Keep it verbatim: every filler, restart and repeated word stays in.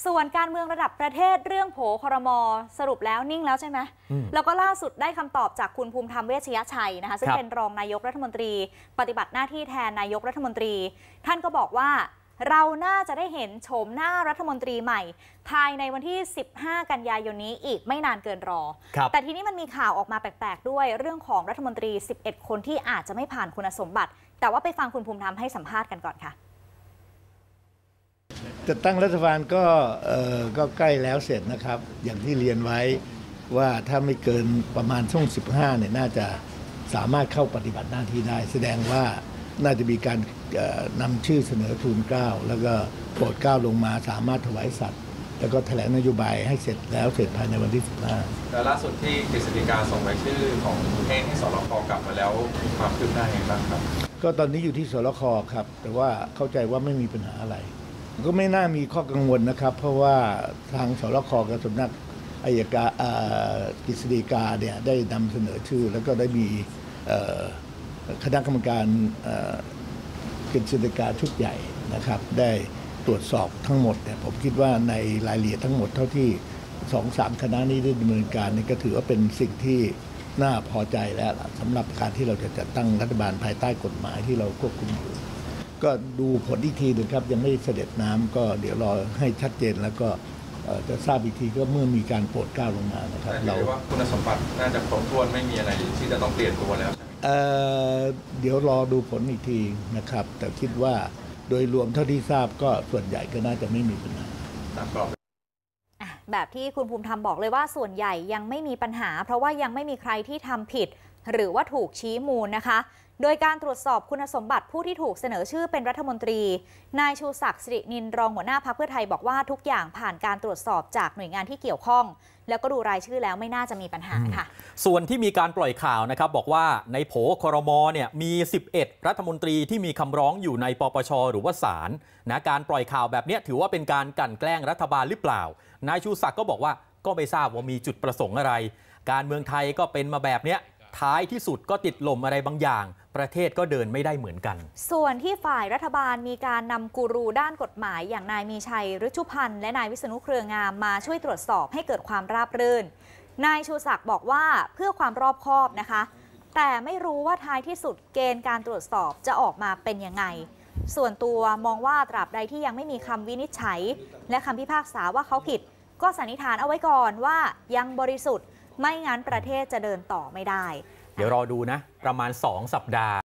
ส่วนการเมืองระดับประเทศเรื่องโผครม.สรุปแล้วนิ่งแล้วใช่ไหมแล้วก็ล่าสุดได้คำตอบจากคุณภูมิธรรมเวชยชัยนะคะซึ่งเป็นรองนายกรัฐมนตรีปฏิบัติหน้าที่แทนนายกรัฐมนตรีท่านก็บอกว่าเราน่าจะได้เห็นโฉมหน้ารัฐมนตรีใหม่ภายในวันที่สิบห้ากันยายนนี้อีกไม่นานเกินรอแต่ทีนี้มันมีข่าวออกมาแปลกๆด้วยเรื่องของรัฐมนตรีสิบเอ็ดคนที่อาจจะไม่ผ่านคุณสมบัติแต่ว่าไปฟังคุณภูมิธรรมให้สัมภาษณ์กันก่อนค่ะจะตั้งรัฐบาลก็เอ่อก็ใกล้แล้วเสร็จนะครับอย่างที่เรียนไว้ว่าถ้าไม่เกินประมาณช่วงสิบห้าเนี่ยน่าจะสามารถเข้าปฏิบัติหน้าที่ได้แสดงว่าน่าจะมีการนำชื่อเสนอทูลเกล้าแล้วก็โปรดเกล้าลงมาสามารถถวายสัตย์แล้วก็แถลงนโยบายให้เสร็จแล้วเสร็จภายในวันที่สิบห้าแต่ล่าสุดที่กฤษฎีกาส่งรายชื่อของเทศให้สรคกลับมาแล้วมีความคืบหน้าอย่างไรบ้างครับก็ตอนนี้อยู่ที่สรคครับแต่ว่าเข้าใจว่าไม่มีปัญหาอะไรก็ไม่น่ามีข้อกังวลนะครับเพราะว่าทางสรคกับสำนักอัยการกฤษฎีกาเนี่ยได้นำเสนอชื่อแล้วก็ได้มีคณะกรรมการกฤษฎีกาชุดใหญ่นะครับได้ตรวจสอบทั้งหมดเนี่ยผมคิดว่าในรายละเอียดทั้งหมดเท่าที่สองสามคณะนี้ได้ดำเนินการนี่ก็ถือว่าเป็นสิ่งที่น่าพอใจแล้วสำหรับการที่เราจะจัดตั้งรัฐบาลภายใต้กฎหมายที่เราควบคุมอยู่ก็ดูผลอีกทีหนึ่งครับยังไม่เสด็จน้ำก็เดี๋ยวรอให้ชัดเจนแล้วก็จะทราบอีกทีก็เมื่อมีการโปรดเกล้าลงมานะครับเราว่าคุณสมบัติน่าจะครบถ้วนไม่มีอะไรที่จะต้องเปลี่ยนตัวแล้วใช่ไหมเเดี๋ยวรอดูผลอีกทีนะครับแต่คิดว่าโดยรวมเท่าที่ทราบก็ส่วนใหญ่ก็น่าจะไม่มีปัญหาตามกรอบแบบที่คุณภูมิธรรมบอกเลยว่าส่วนใหญ่ยังไม่มีปัญหาเพราะว่ายังไม่มีใครที่ทำผิดหรือว่าถูกชี้มูลนะคะโดยการตรวจสอบคุณสมบัติผู้ที่ถูกเสนอชื่อเป็นรัฐมนตรีนายชูศักดิ์สิรินินรองหัวหน้าพรรคเพื่อไทยบอกว่าทุกอย่างผ่านการตรวจสอบจากหน่วยงานที่เกี่ยวข้องแล้วก็ดูรายชื่อแล้วไม่น่าจะมีปัญหาค่ะส่วนที่มีการปล่อยข่าวนะครับบอกว่าในโผครมเนี่ยมีสิบเอ็ดรัฐมนตรีที่มีคำร้องอยู่ในปปชหรือว่าศาลนะการปล่อยข่าวแบบนี้ถือว่าเป็นการกลั่นแกล้งรัฐบาลหรือเปล่านายชูศักดิ์ก็บอกว่าก็ไม่ทราบว่ามีจุดประสงค์อะไรการเมืองไทยก็เป็นมาแบบนี้ท้ายที่สุดก็ติดลมอะไรบางอย่างประเทศก็เดินไม่ได้เหมือนกันส่วนที่ฝ่ายรัฐบาลมีการนำกูรูด้านกฎหมายอย่างนายมีชัยฤชุพันธ์และนายวิษณุเครืองามมาช่วยตรวจสอบให้เกิดความราบรื่นนายชูศักดิ์บอกว่าเพื่อความรอบคอบนะคะแต่ไม่รู้ว่าท้ายที่สุดเกณฑ์การตรวจสอบจะออกมาเป็นยังไงส่วนตัวมองว่าตราบใดที่ยังไม่มีคำวินิจฉัยและคำพิพากษาว่าเขาผิดก็สันนิษฐานเอาไว้ก่อนว่ายังบริสุทธิ์ไม่งั้นประเทศจะเดินต่อไม่ได้เดี๋ยวรอดูนะประมาณสองสัปดาห์